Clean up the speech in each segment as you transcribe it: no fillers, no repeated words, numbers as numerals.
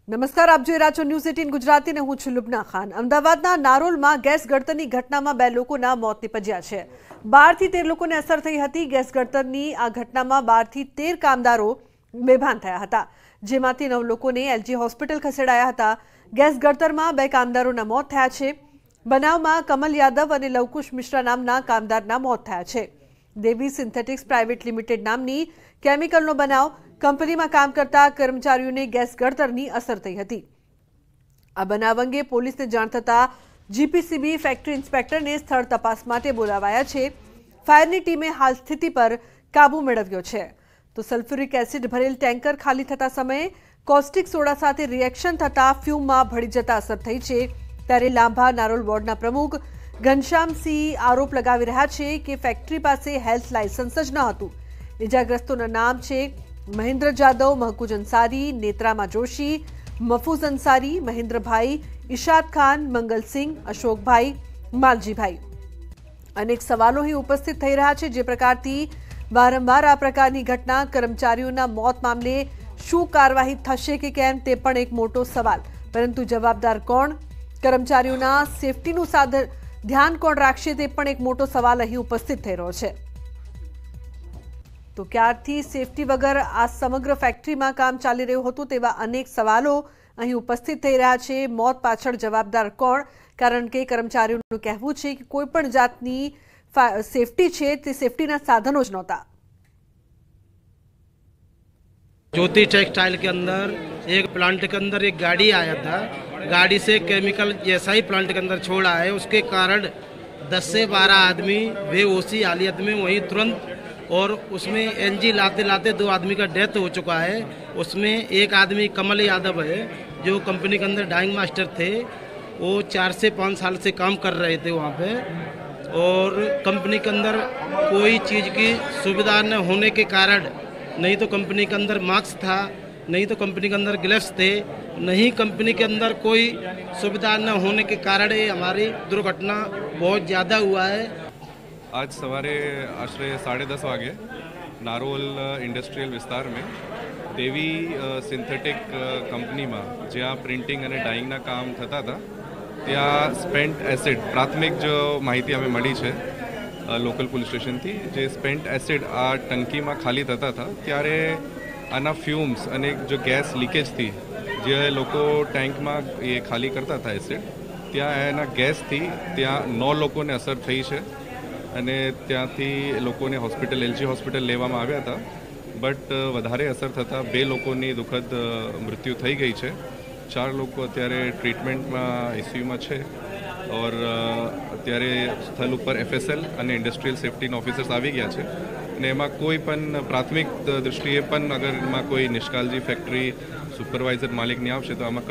નમસ્કાર, આપ જોઈ રહ્યા છો ન્યૂઝ 18 ગુજરાતી ને હું છું લુબના ખાન। અમદાવાદના નારોલમાં ગેસ ગળતરની ઘટનામાં 2 લોકોના મોત નીપજ્યા છે। 12 થી 13 લોકોને અસર થઈ હતી। ગેસ ગળતરની આ ઘટનામાં 12 થી 13 કામદારો બેભાન થયા હતા, જેમાંથી 9 લોકોને એલજી હોસ્પિટલ ખસેડાયા હતા। ગેસ ગળતરમાં 2 કામદારોના મોત થયા છે। બનાવમાં કમલ યાદવ અને લવકુશ મિશ્રા નામના કામદારના મોત થયા છે। દેવી સિન્થેટિક્સ પ્રાઇવેટ લિમિટેડ નામની કેમિકલનો બનાવ कंपनी में काम करता कर्मचारियों ने गैस गळतरनी असर थई हती। आ बनाव अंगे पोलीस ने जाण थता जीपीसीबी फैक्टरी इंस्पेक्टर ने स्थल तपास माटे बोलावाया छे। फायरनी टीमे हाल स्थिति पर काबू मेळव्यो छे। तो सल्फ्यूरिक एसिड भरेल टेंकर खाली थता समये कॉस्टिक सोडा साथे रिएक्शन थता फ्यूम में भળી जता असर थई छे। त्यारे लांभा नारोल वोर्डना प्रमुख घनश्याम सिंह आरोप लगावी रह्या छे के फैक्टरी पासे हेल्थ लाइसेंस ज न हतुं। इजाग्रस्तोना नाम छे महेंद्र जादव, महकूज अंसारी, नेत्रामा जोशी, मफूज अंसारी, महेंद्र भाई, इशाद खान, मंगल सिंह, अशोक भाई, मालजी भाई। अनेक सवालों ही उपस्थित थई रह्या छे। जे प्रकारथी वारंवार आ प्रकारनी घटना कर्मचारीओना मौत मामले शुं कार्यवाही थशे के केम ते पण एक मोटो सवाल। परंतु जवाबदार कोण, कर्मचारीओना सेफ्टीनुं साधन ध्यान कोण राखशे ते पण एक मोटो सवाल અહીં उपस्थित થઈ રહ્યો છે। तो क्यारथी सेफ्टी वगर आ समग्र फेक्टरी में काम चाली रह्युं हतुं तेवा अनेक सवालों અહીં उपस्थित थई रह्या छे। मौत पाछळ जवाबदार कोण, कारण के कर्मचारीओनुं कहेवुं छे के कोईपण जातनी सेफ्टी छे ते सेफ्टीना साधनो ज नहोता। ज्योति टेक्सटाइल के अंदर एक प्लांट के अंदर एक गाड़ी आया था, गाड़ी से केमिकल जैसा ही प्लांट के अंदर छोड़ा है, उसके कारण 10 से 12 आदमी बेहोशी हालत में वहीं तुरंत, और उसमें एनजी लाते लाते 2 आदमी का डेथ हो चुका है। उसमें एक आदमी कमल यादव है जो कंपनी के अंदर डाइंग मास्टर थे। वो 4 से 5 साल से काम कर रहे थे वहाँ पे, और कंपनी के अंदर कोई चीज़ की सुविधा न होने के कारण, नहीं तो कंपनी के अंदर मास्क था, नहीं तो कंपनी के अंदर ग्लव्स थे, नहीं कंपनी के अंदर कोई सुविधा न होने के कारण ये हमारी दुर्घटना बहुत ज़्यादा हुआ है। आज सवारे आश्रे 10:30 वागे नारोल इंडस्ट्रियल विस्तार में देवी सिंथेटिक कंपनी में ज्यां प्रिंटिंग और डाइंग ना काम थता था, त्या स्पेન્ટ एसिड प्राथमिक जो माहिती अमे मળી છે लोकल पुलिस स्टेशन थी, जे स्पेન્ટ एसिड आ टंकी में खाली थता था त्यारे आना फ्यूम्स अने जो गैस लीकेज थी, जे लोको टैंक में ये खाली करता था एसिड, त्या एना गैस थी त्या 9 लोकोने असर थई छे અને ત્યાંથી લોકોને હોસ્પિટલ એલજી હોસ્પિટલ લેવામાં આવ્યા હતા। બટ વધારે અસર થતાં 2 લોકોની દુઃખદ મૃત્યુ થઈ ગઈ છે। 4 લોકો અત્યારે ટ્રીટમેન્ટમાં આઈસીયુમાં છે, और અત્યારે સ્થળ ઉપર એફએસએલ અને ઇન્ડસ્ટ્રીયલ સેફ્ટીના ઓફિસર્સ આવી ગયા છે, અને એમાં કોઈ પણ પ્રાથમિક દૃષ્ટિએ પણ અગર એમાં કોઈ નિષ્કાળજી ફેક્ટરી સુપરવાઇઝર માલિકની આવશે તો આમાં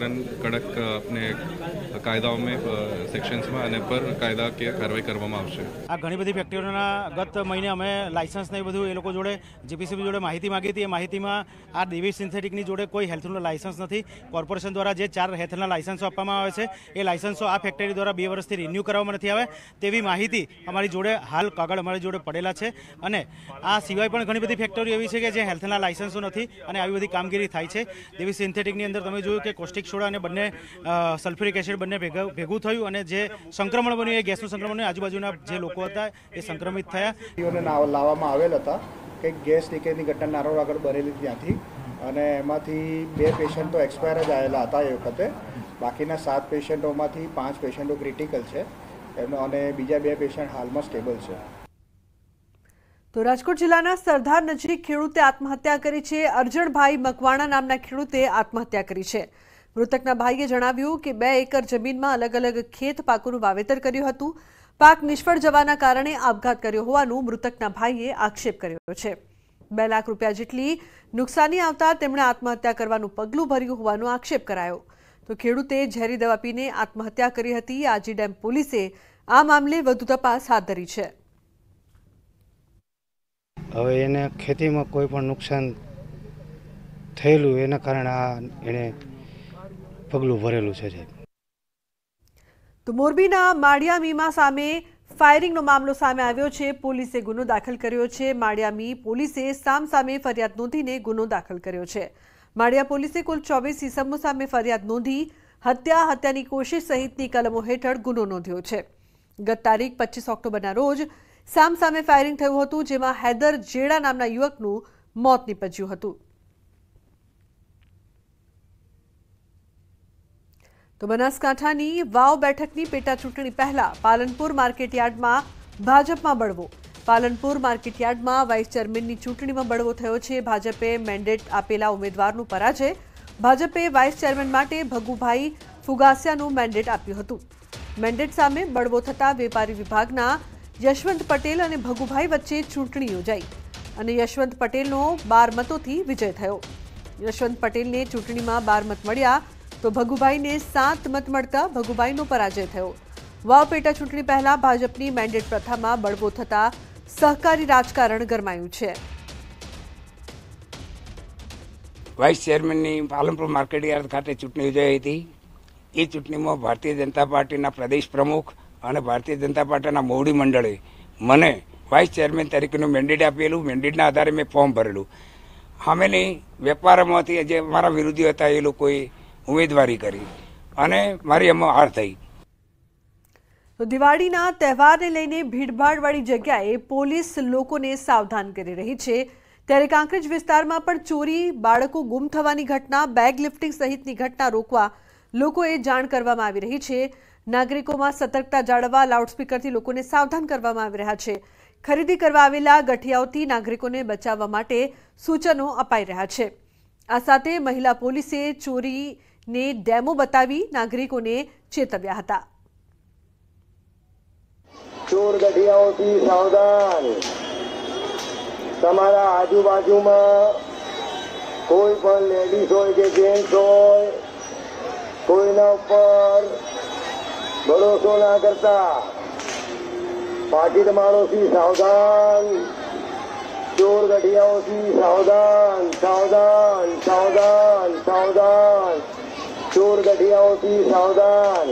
કડક આપણે કાયદાઓ में सेक्शन्स में आने पर कायदाकीय कार्रवाई करवामां आवशे। आ घणी बधी फेक्टरीओना गत महीने अमे लाइसेंस ने बधुं ए लोको जोड़े जीपीसीबी जोड़े माहिती मांगी थी। ए माहितीमां आ देवी सिंथेटिकनी जोड़े कोई हेल्थनुं लाइसेंस नथी। कॉर्पोरेशन द्वारा जे 4 हेल्थना लाइसेंसो आपवामां आवे छे ए लाइसेंसो आ फेक्टरी द्वारा 2 वर्षथी रिन्यू कराववामां नथी आवे तेवी माहिती अमारी जोड़े हाल कागळ अमारी जोड़े पड़ेला छे। अने आ सिवाय पण घणी बधी फेक्टरी एवी छे के जे हेल्थना लाइसेंसो नथी अने આવી બધી કામગીરી થાય છે। દેવી સિન્થેટિકની અંદર તમે જોયું કે કોસ્ટિક સોડા અને બંને સલ્ફ્યુરિક એસિડ બંને ભેગું થયું અને જે સંક્રમણ બન્યું એ ગેસનું સંક્રમણ આજુબાજુના જે લોકો હતા એ સંક્રમિત થયા। લાવવામાં આવેલ હતા કે ગેસ લીકેજની ઘટના નારોલ આગળ બનેલી ત્યાંથી, અને એમાંથી 2 પેશન્ટો એક્સપાયર જ આવેલા હતા એ વખતે। બાકીના 7 પેશન્ટોમાંથી 5 પેશન્ટો ક્રિટિકલ છે એમનો, અને બીજા 2 પેશન્ટ હાલમાં સ્ટેબલ છે। तो राजकोट जिल्लाना सरदार नजीक खेडूते आत्महत्या करी छे। अर्जणभाई मकवाणा नामना खेडूते आत्महत्या करी छे। मृतकना भाईए जणाव्युं के 2 एकड़ जमीનમાં अलग अलग खेत पाकोનું વાવેતર કર્યું હતું। પાક નિષ્ફળ જવાના કારણે આપઘાત કર્યો હોવાનું મૃતકના ભાઈએ આક્ષેપ કર્યો છે। 2 લાખ રૂપિયા જેટલી નુકસાની આવતા તેમણે આત્મહત્યા કરવાનું પગલું ભર્યું હોવાનો આક્ષેપ કરાયો। તો ખેડૂતે ઝેરી દવા પીને આત્મહત્યા કરી હતી। આજી ડેમ પોલીસે આ મામલે વધુ તપાસ હાથ ધરી છે। હવે એને ખેતીમાં કોઈ પણ નુકસાન થયેલું એના કારણે આ એને પગલું ભરેલું છે। તો મોરબીના માળિયામીમાં સામે ફાયરિંગનો મામલો સામે આવ્યો છે। પોલીસે ગુનો દાખલ કર્યો છે। માળિયામી પોલીસે સામસામે ફરિયાદ નોંધીને ગુનો દાખલ કર્યો છે। માળિયા પોલીસે કુલ 24 ઇસમો સામે ફરિયાદ નોંધી હત્યા, હત્યાની કોશિશ સહિતની કલમો હેઠળ ગુનો નોંધ્યો છે. ગત તારીખ 25 ઓક્ટોબરના રોજ સામસામે ફાયરિંગ થયું હતું, જેમાં હૈદર જેડા નામના યુવકનું મોત નીપજ્યું હતું. તો બનાસકાંઠાની વાવ બેઠકની પેટા ચૂંટણી પહેલા પાલનપુર માર્કેટયાર્ડમાં ભાજપમાં બળવો. પાલનપુર માર્કેટયાર્ડમાં વાઇસ ચેરમેનની ચૂંટણીમાં બળવો થયો છે. ભાજપે મેન્ડેટ આપેલા ઉમેદવારનું પરાજય. ભાજપે વાઇસ ચેરમેન માટે ભગુભાઈ ફુગાસિયાનું મેન્ડેટ આપ્યું હતું. મેન્ડેટ સામે બળવો થતા વેપારી વિભાગના યશવંત પટેલ અને ભગુભાઈ વચ્ચે ચૂંટણી યોજાઈ અને યશવંત પટેલનો 12 મતોથી વિજય થયો. યશવંત પટેલને ચૂંટણીમાં 12 મત મળ્યા તો ભગુભાઈને 7 મત મળતા ભગુભાઈનો પરાજય થયો. વાવ પેટા ચૂંટણી પહેલા ભાજપની મેન્ડેટ પ્રથામાં બળવો થતા સહકારી રાજકારણ ગરમાયું છે. વાઇસ ચેરમેનની પાલનપુર માર્કેટયાર્ડ ખાતે ચૂંટણી યોજાઈ હતી. એ ચૂંટણીમાં ભારતીય જનતા પાર્ટીના પ્રદેશ પ્રમુખ અને ભારતીય જનતા પાર્ટીના મોવડી મંડળે મને વાઇસ ચેરમેન તરીકેનું મેન્ડેટ આપેલું. મેન્ડેટના આધારે મેં ફોર્મ ભરેલું. સામેની વેપારમાંથી જે મારા વિરોધી હતા એ લોકોએ ઉમેદવારી કરી અને મારી એમાં હાર થઈ. તો દિવાળીના તહેવારને લઈને ભીડભાડવાળી જગ્યાએ પોલીસ લોકોને સાવધાન કરી રહી છે. ત્યારે કાંકરેજ વિસ્તારમાં પણ ચોરી, બાળકો ગુમ થવાની ઘટના, બેગ લિફ્ટિંગ સહિતની ઘટના રોકવા લોકોએ જાણ કરવામાં આવી રહી છે. નાગરિકોમાં સતર્કતા જાળવવા લાઉડસ્પીકરથી લોકોને સાવધાન કરવામાં આવી રહ્યા છે. ખરીદી કરવા આવેલા ગઠિયાઓથી નાગરિકોને બચાવવા માટે સૂચનો અપાઈ રહ્યા છે. આ સાથે મહિલા પોલીસે ચોરીને ડેમો બતાવી નાગરિકોને ચેતવ્યા હતા. ચોર ગઠિયાઓથી સાવધાન. તમારા આજુબાજુમાં કોઈ પણ લેડીઝ હોય કે જેન્ટ્સ હોય, કોઈના ઉપર ભરોસો ના કરતા. પાકીટ માળોથી સાવધાન. ચોર ગઠિયાઓથી સાવધાન, સાવધાન, સાવધાન, સાવધાન. ચોર ગઠિયાઓથી સાવધાન.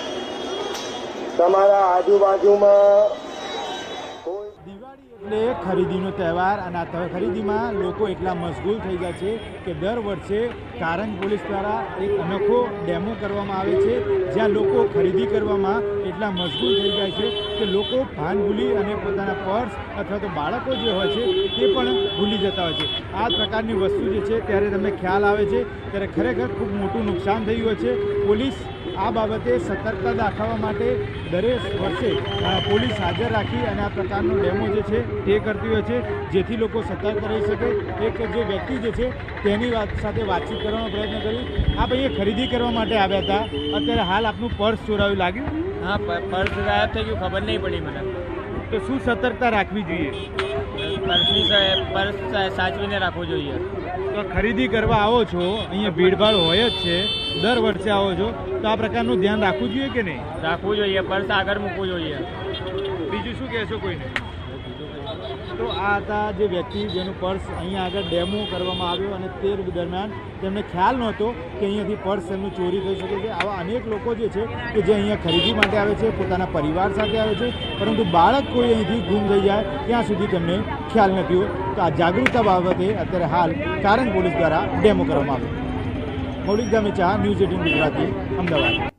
તમારા આજુબાજુમાં એટલે ખરીદીનો તહેવાર અને આ ખરીદીમાં લોકો એટલા મશગુલ થઈ ગયા છે કે દર વર્ષે કારંજ પોલીસ દ્વારા એક અનોખો ડેમો કરવામાં આવે છે, જ્યાં લોકો ખરીદી કરવામાં એટલા મશગુલ થઈ જાય છે કે લોકો ભાન ભૂલી અને પોતાના પર્સ અથવા તો બાળકો જે હોય છે તે પણ ભૂલી જતા હોય છે. આ પ્રકારની વસ્તુ જે છે ત્યારે તમને ખ્યાલ આવે છે ત્યારે ખરેખર ખૂબ મોટું નુકસાન થયું હોય છે. પોલીસ આ બાબતે સતર્કતા દાખવવા માટે દરેક વર્ષે પોલીસ હાજર રાખી અને આ પ્રકારનો ડેમો જે છે તે કરતી હોય છે, જેથી લોકો સતર્ક રહી શકે. એક જે વ્યક્તિ જે છે તેની સાથે વાતચીત કરવાનો પ્રયત્ન કર્યો. આપ અહીંયા ખરીદી કરવા માટે આવ્યા હતા, અત્યારે હાલ આપનું પર્સ ચોરાયું લાગ્યું? હા, પર્સ ગાયબ થઈ ગયું, ખબર નહીં પડી મને. તો શું સતર્કતા રાખવી જોઈએ? પર્સ સાચવીને રાખવું જોઈએ. તો ખરીદી કરવા આવો છો, અહીંયા ભીડભાડ હોય જ છે, દર વર્ષે આવો છો, તો આ પ્રકારનું ધ્યાન રાખવું જોઈએ કે નહીં? રાખવું જોઈએ, પર્સ આગળ મૂકવું જોઈએ. બીજું શું કહેશો કોઈને? તો આ હતા જે વ્યક્તિ જેનું પર્સ અહીંયા આગળ ડેમો કરવામાં આવ્યો અને તે દરમિયાન તેમને ખ્યાલ નહોતો કે અહીંયાથી પર્સ એમનું ચોરી થઈ શકે છે. આવા અનેક લોકો જે છે કે જે અહીંયા ખરીદી માટે આવે છે, પોતાના પરિવાર સાથે આવે છે, પરંતુ બાળક કોઈ અહીંથી ગુમ થઈ જાય ત્યાં સુધી તેમને ખ્યાલ નથી હોય. તો આ જાગૃતતા બાબતે અત્યારે હાલ કારંજ પોલીસ દ્વારા ડેમો કરવામાં આવ્યો. મૌલિક ધામેચા, ન્યૂઝ 18 ગુજરાતી, અમદાવાદ.